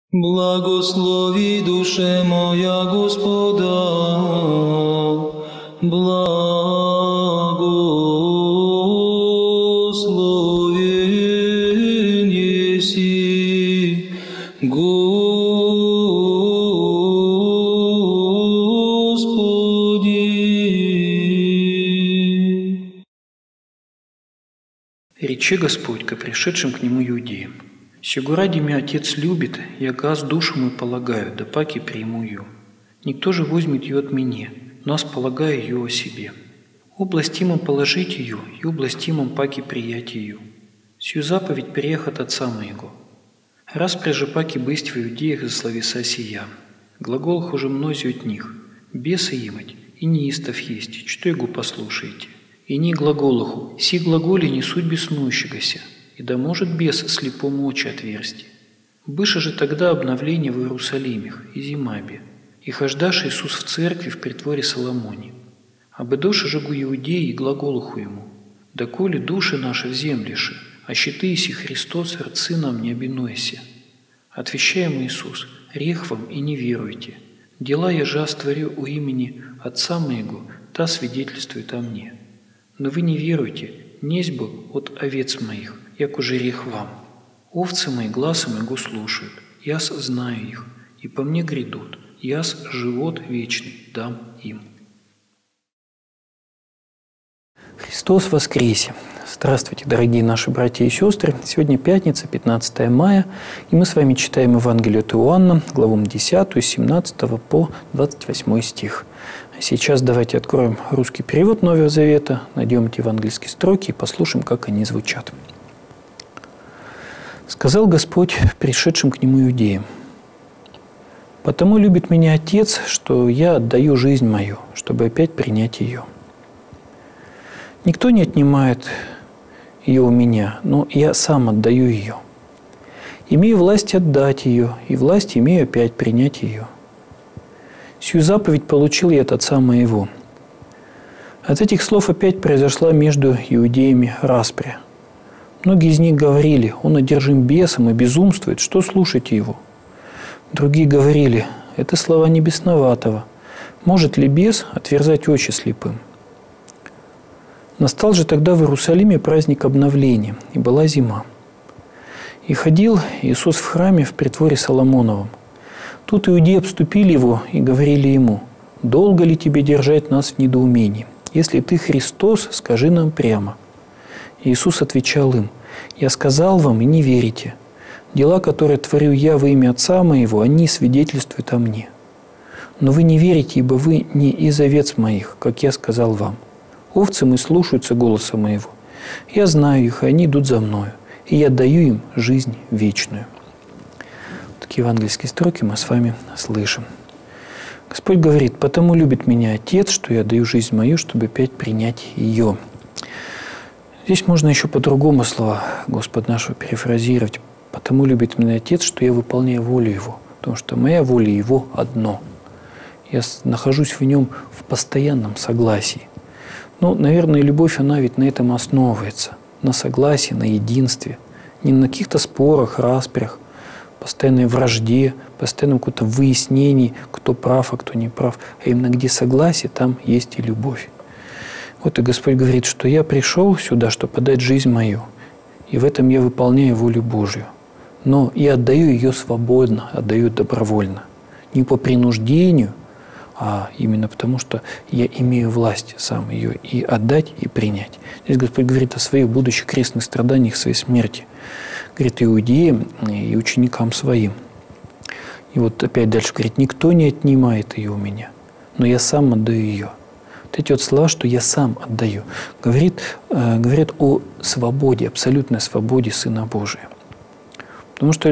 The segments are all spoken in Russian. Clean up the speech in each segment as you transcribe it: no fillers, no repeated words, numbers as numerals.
Благослови, душе моя, Господа, благословен еси, Господи. Рече Господь ко пришедшим к Нему иудеям: «Сего ради меня Отец любит, яко аз душу мою полагаю, да паки приму ее. Никто же возьмет ее от меня, но аз полагаю ее о себе. Областимом положить ее, и областимом паки приять ее. Сию заповедь приех от Отца моего. Раз преже паки бысть в иудеях за словеса сия. Глаголах уже мнози от них, бесы имать, и неистов есть, что его послушаете. И не глаголаху, си глаголи не суть беснующегося, и да может бес слепому очи отверсти. Быше же тогда обновление в Иерусалимах и Зимабе, и хождаш Иисус в церкви в притворе Соломоне. Обыдоши же гу иудеи и глаголуху ему, доколе души наши в землише, а щиты иси Христос рцы нам не обинуйся. Отвещаем Иисус, рех вам и не веруйте. Дела я же створю у имени Отца моего, та свидетельствует о мне. Но вы не веруйте, несть бы от овец моих, як уже рех вам. Овцы мои гласа моего слушают, яс знаю их, и по мне грядут, яс живот вечный дам им». Христос воскресе! Здравствуйте, дорогие наши братья и сестры! Сегодня пятница, 15 мая, и мы с вами читаем Евангелие от Иоанна, главу 10, с 17 по 28 стих. Сейчас давайте откроем русский перевод Нового Завета, найдем эти евангельские строки и послушаем, как они звучат. «Сказал Господь пришедшим к Нему иудеям: «Потому любит меня Отец, что я отдаю жизнь мою, чтобы опять принять ее. Никто не отнимает ее у меня, но я сам отдаю ее. Имею власть отдать ее, и власть имею опять принять ее. Сию заповедь получил я от Отца моего». От этих слов опять произошла между иудеями распря. Многие из них говорили: «Он одержим бесом и безумствует, что слушайте его?» Другие говорили: «Это слова не бесноватого. Может ли бес отверзать очи слепым?» Настал же тогда в Иерусалиме праздник обновления, и была зима. И ходил Иисус в храме в притворе Соломоновом. Тут иудеи обступили его и говорили ему: «Долго ли тебе держать нас в недоумении? Если ты Христос, скажи нам прямо». Иисус отвечал им: «Я сказал вам, и не верите. Дела, которые творю я во имя Отца моего, они свидетельствуют о мне. Но вы не верите, ибо вы не из овец моих, как я сказал вам. Овцы мои слушаются голоса моего. Я знаю их, и они идут за мною, и я даю им жизнь вечную». Такие евангельские строки мы с вами слышим. Господь говорит: «Потому любит меня Отец, что я даю жизнь мою, чтобы опять принять ее». Здесь можно еще по-другому слова Господа нашего перефразировать. «Потому любит меня Отец, что я выполняю волю Его, потому что моя воля Его одно. Я нахожусь в Нем в постоянном согласии». Ну, наверное, любовь, она ведь на этом основывается. На согласии, на единстве. Не на каких-то спорах, распрях, постоянной вражде, постоянном каком-то выяснении, кто прав, а кто не прав. А именно где согласие, там есть и любовь. Вот и Господь говорит, что я пришел сюда, чтобы отдать жизнь мою. И в этом я выполняю волю Божью. Но я отдаю ее свободно, отдаю добровольно. Не по принуждению, а именно потому, что я имею власть сам ее и отдать, и принять. Здесь Господь говорит о своих будущих крестных страданиях, своей смерти. Говорит иудеям и ученикам своим. И вот опять дальше говорит: «Никто не отнимает ее у меня, но я сам отдаю ее». Вот эти вот слова, что я сам отдаю, говорят о свободе, абсолютной свободе Сына Божия. Потому что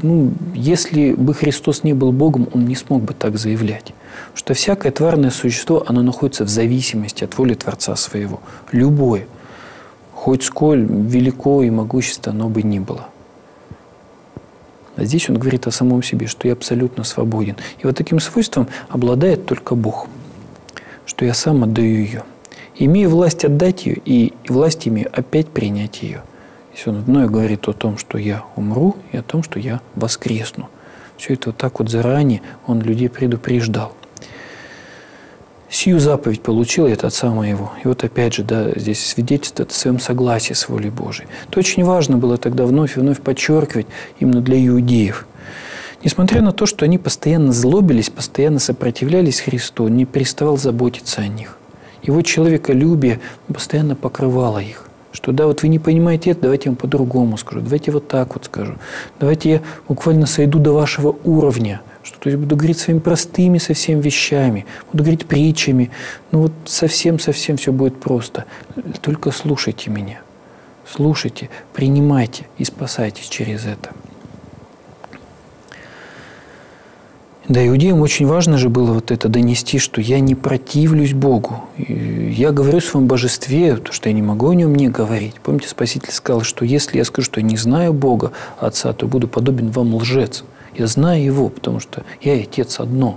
если бы Христос не был Богом, Он не смог бы так заявлять. Потому что всякое тварное существо, оно находится в зависимости от воли Творца своего. Любое. Хоть сколь велико и могущество оно бы ни было. А здесь Он говорит о самом себе, что я абсолютно свободен. И вот таким свойством обладает только Бог. Что я сам отдаю ее. Имею власть отдать ее, и власть имею опять принять ее. Здесь Он одно говорит о том, что я умру, и о том, что я воскресну. Все это вот так вот заранее он людей предупреждал. Сию заповедь получил я от Отца моего. И вот опять же, да, здесь свидетельствует о своем согласии с волей Божией. Это очень важно было тогда вновь и вновь подчеркивать именно для иудеев. Несмотря на то, что они постоянно злобились, постоянно сопротивлялись Христу, он не переставал заботиться о них. Его человеколюбие постоянно покрывало их. Что да, вот вы не понимаете это, давайте я вам по-другому скажу, давайте вот так вот скажу, давайте я буквально сойду до вашего уровня, что то есть буду говорить своими простыми совсем вещами, буду говорить притчами, ну вот совсем-совсем все будет просто. Только слушайте меня, слушайте, принимайте и спасайтесь через это. Да, иудеям очень важно же было вот это донести, что я не противлюсь Богу. Я говорю о своем божестве, то, что я не могу о нем не говорить. Помните, Спаситель сказал, что если я скажу, что я не знаю Бога, Отца, то буду подобен вам лжец. Я знаю Его, потому что я и Отец одно.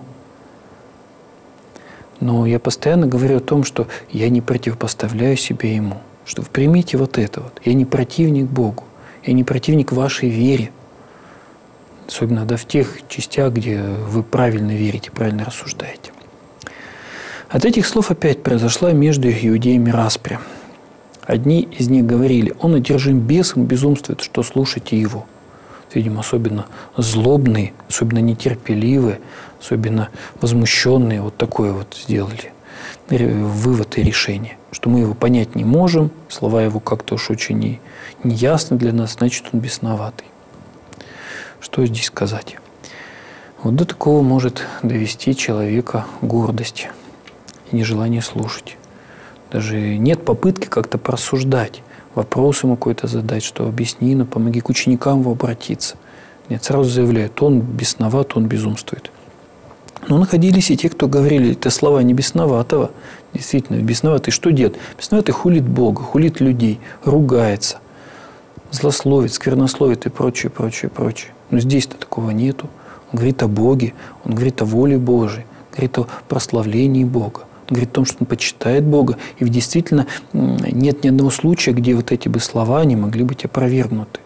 Но я постоянно говорю о том, что я не противопоставляю себя Ему. Что вы примите вот это вот. Я не противник Богу. Я не противник вашей вере. Особенно да, в тех частях, где вы правильно верите, правильно рассуждаете. От этих слов опять произошла между иудеями распря. Одни из них говорили: он одержим бесом, безумствует, что слушайте его. Видимо, особенно злобные, особенно нетерпеливые, особенно возмущенные вот такое вот сделали вывод и решение, что мы его понять не можем, слова его как-то уж очень неясны для нас, значит, он бесноватый. Что здесь сказать? Вот до такого может довести человека гордость и нежелание слушать. Даже нет попытки как-то порассуждать, вопрос ему какой-то задать, что объясни, ну, помоги к ученикам его обратиться. Нет, сразу заявляют, он бесноват, он безумствует. Но находились и те, кто говорили, это слова не бесноватого. Действительно, бесноватый что делает? Бесноватый хулит Бога, хулит людей, ругается, злословит, сквернословит и прочее, прочее, прочее. Но здесь-то такого нету. Он говорит о Боге, он говорит о воле Божией, говорит о прославлении Бога. Он говорит о том, что он почитает Бога. И действительно нет ни одного случая, где вот эти бы слова не могли быть опровергнуты.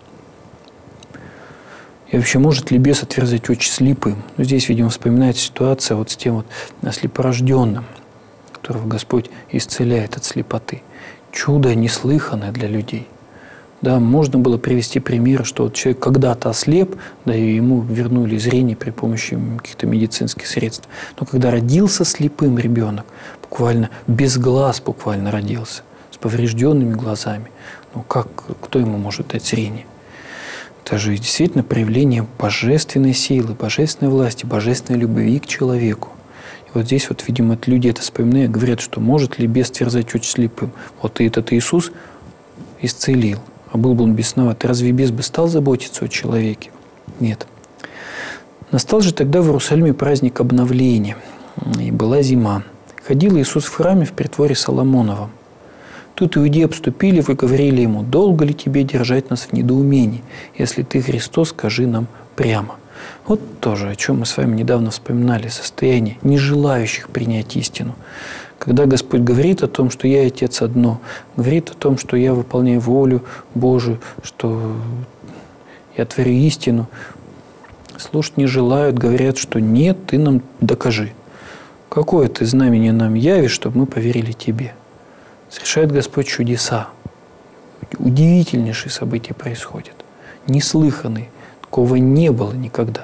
И вообще, может ли бес отверзать очи слепым? Ну, здесь, видимо, вспоминается ситуация вот с тем вот слепорожденным, которого Господь исцеляет от слепоты. Чудо неслыханное для людей. Да, можно было привести пример, что вот человек когда-то ослеп, да, и ему вернули зрение при помощи каких-то медицинских средств. Но когда родился слепым ребенок, буквально без глаз буквально родился, с поврежденными глазами, ну кто ему может дать зрение? Это же действительно проявление божественной силы, божественной власти, божественной любви к человеку. И вот здесь вот, видимо, люди это вспоминают, говорят, что может ли бес тверзать очи слепым? Вот и этот Иисус исцелил. А был бы он бесноват, разве бес бы стал заботиться о человеке? Нет. Настал же тогда в Иерусалиме праздник обновления, и была зима. Ходил Иисус в храме в притворе Соломоновом. Тут иудеи обступили его и говорили ему: долго ли тебе держать нас в недоумении? Если ты Христос, скажи нам прямо. Вот тоже, о чем мы с вами недавно вспоминали, состояние не желающих принять истину. Когда Господь говорит о том, что я и Отец одно, говорит о том, что я выполняю волю Божию, что я творю истину, слушать не желают, говорят, что нет, ты нам докажи. Какое ты знамение нам явишь, чтобы мы поверили тебе? Совершает Господь чудеса. Удивительнейшие события происходят. Неслыханные. Такого не было никогда.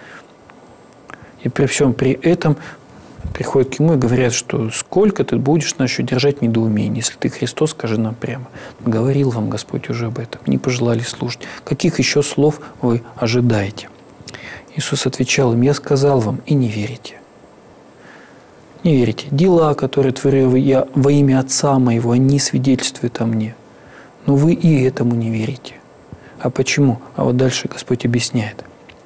И при всем при этом приходят к нему и говорят, что сколько ты будешь нас еще держать недоумение, если ты Христос, скажи нам прямо. Говорил вам Господь уже об этом, не пожелали слушать. Каких еще слов вы ожидаете? Иисус отвечал им: я сказал вам, и не верите. Не верите. Дела, которые творю я во имя Отца моего, они свидетельствуют о мне. Но вы и этому не верите. А почему? А вот дальше Господь объясняет.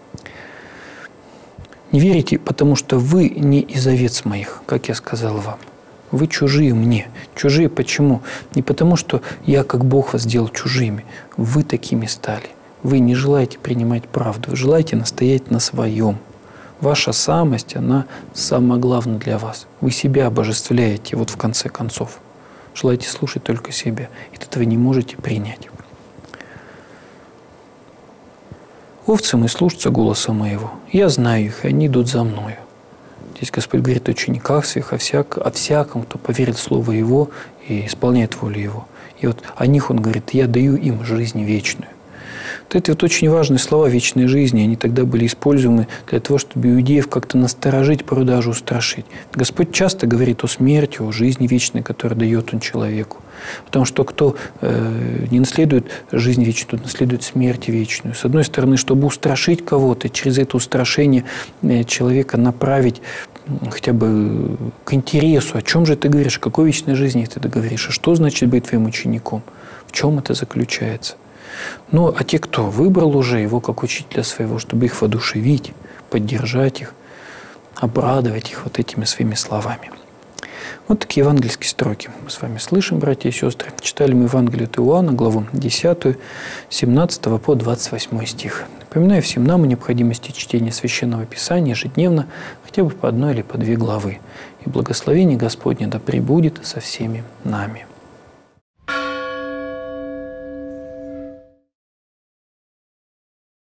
Не верите, потому что вы не из овец моих, как я сказал вам. Вы чужие мне. Чужие почему? Не потому, что я, как Бог, вас сделал чужими. Вы такими стали. Вы не желаете принимать правду. Вы желаете настоять на своем. Ваша самость, она самое главное для вас. Вы себя обожествляете, вот в конце концов. Желаете слушать только себя. И этого не можете принять. Овцы мои слушаются голоса моего. Я знаю их, и они идут за мною. Здесь Господь говорит о учениках своих, о всяком, кто поверит в Слово Его и исполняет волю Его. И вот о них Он говорит: я даю им жизнь вечную. Вот эти вот очень важные слова вечной жизни, они тогда были используемы для того, чтобы иудеев как-то насторожить, порой даже устрашить. Господь часто говорит о смерти, о жизни вечной, которую дает Он человеку. Потому что кто не наследует жизнь вечную, тот наследует смерть вечную. С одной стороны, чтобы устрашить кого-то, через это устрашение человека направить хотя бы к интересу. О чем же ты говоришь? О какой вечной жизни ты говоришь? А что значит быть твоим учеником? В чем это заключается? Ну, а те, кто выбрал уже его как учителя своего, чтобы их воодушевить, поддержать их, обрадовать их вот этими своими словами. Вот такие евангельские строки мы с вами слышим, братья и сестры. Читали мы Евангелие от Иоанна, главу 10, 17 по 28 стих. Напоминаю всем нам о необходимости чтения Священного Писания ежедневно, хотя бы по одной или по две главы. И благословение Господне да пребудет со всеми нами.